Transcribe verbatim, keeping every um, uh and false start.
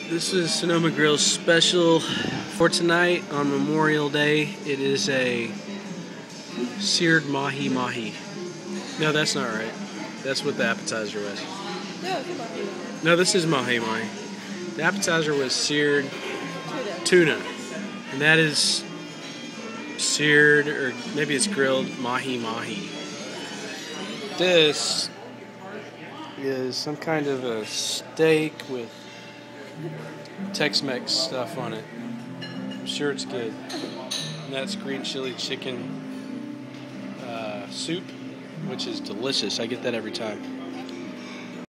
This is Sonoma Grill's special for tonight on Memorial Day. It is a seared Mahi Mahi. No, that's not right. That's what the appetizer was. No, it's Mahi Mahi. No, this is Mahi Mahi. The appetizer was seared Tuna. tuna. And that is seared, or maybe it's grilled Mahi Mahi. This is some kind of a steak with Tex-Mex stuff on it. I'm sure it's good. And that's green chili chicken uh, soup, which is delicious. I get that every time.